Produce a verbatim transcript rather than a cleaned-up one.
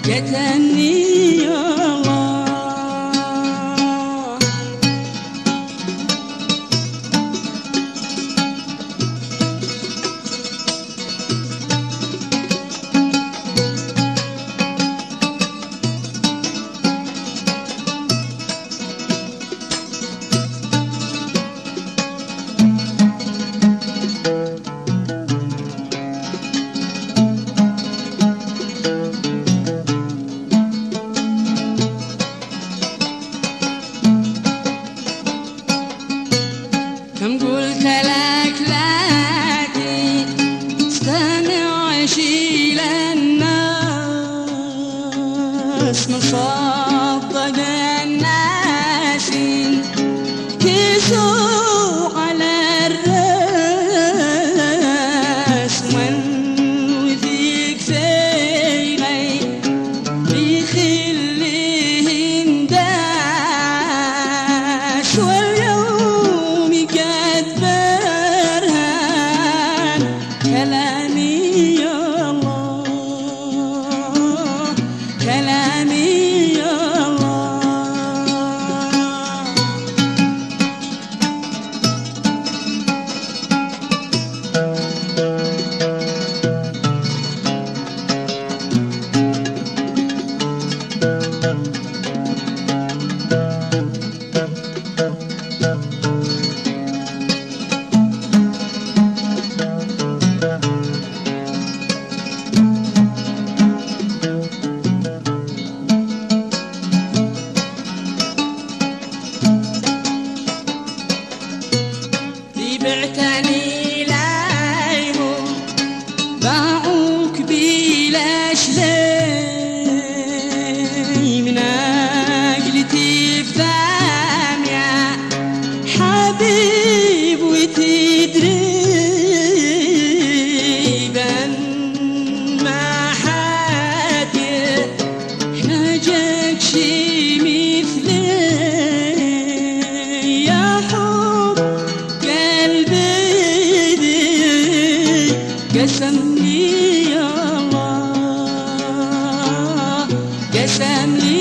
جتني يا الله. كم قلت لك لكن استمع شيل الناس مصدق الناس كسوا على الراس من وذيك سيغي بيخليهن داس واليوم برهان كلامي يا الله كلامي يا الله. بعتني لايهم باعوك بلاش لي من أجل تفهم يا حبيب وتدري بأن ما حد يحتاجك شي مثلي يا حب قسم لي يا الله قسم لي